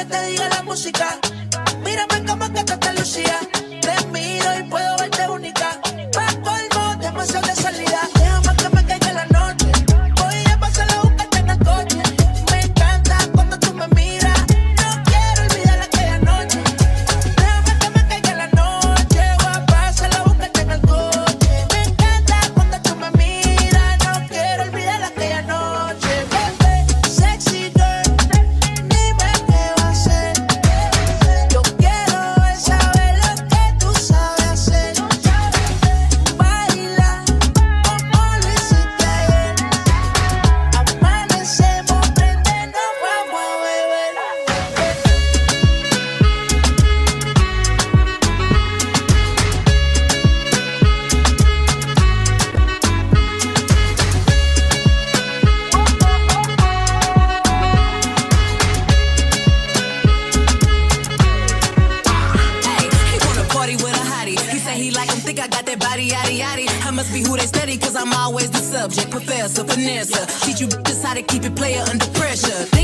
te diga la música. Mírame como que te lucía. Te miro y puedo verte única. Pa' colmo, demasiado de salida. Déjame que me caiga la noche. Voy a pasar a buscarte en el coche. Me encanta cuando tú me miras. No quiero olvidar aquella noche. Déjame que me caiga la noche. Voy a pasar a buscarte en el coche. Me encanta cuando tú me miras. No quiero olvidar aquella noche. Bebé, sexy girl, dime qué va a hacer. Yo quiero es saber lo que tú sabes hacer. Baila como lo hiciste ayer. Amanecemos, prende, nos vamos a beber. Hey, he wanna party with a hottie. He say he like him, think I got that body, yaddy, yaddy. I must be who they study, cause I'm always the subject. Professor, Vanessa, teach you bitches how to keep it player under pressure.